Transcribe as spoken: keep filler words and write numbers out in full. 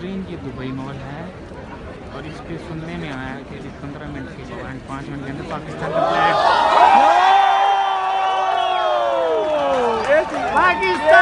बेहतरीन ये Dubai mall है और इस पे सुनने में आया कि अभी पंद्रह मिनट के बाद पाँच मिनट के अंदर पाकिस्तान का फ्लैग पाकिस्तान